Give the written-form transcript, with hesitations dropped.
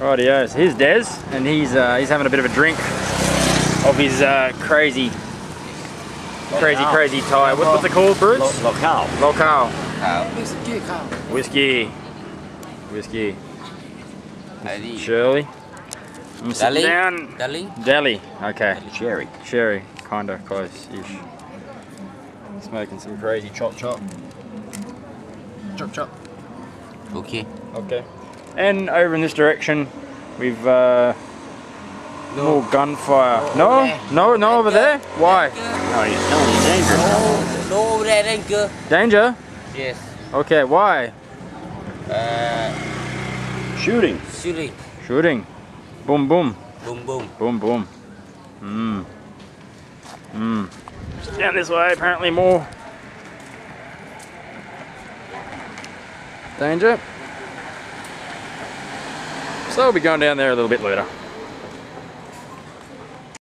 Rightio, so here's Des, and he's having a bit of a drink of his crazy Thai. What's it called, Bruce? Locale. Locale. Whiskey. Whiskey. Shirley. I'm sitting down. Deli. Okay. Sherry. Kinda close-ish. Smoking some crazy chop. Okay. And over in this direction, we've more gunfire. No, over there. Why? No, he's telling you dangerous. No, over there, danger. Danger? Yes. Okay, why? Shooting. Shooting. Boom. Boom. Just down this way, apparently more danger. So we'll be going down there a little bit later.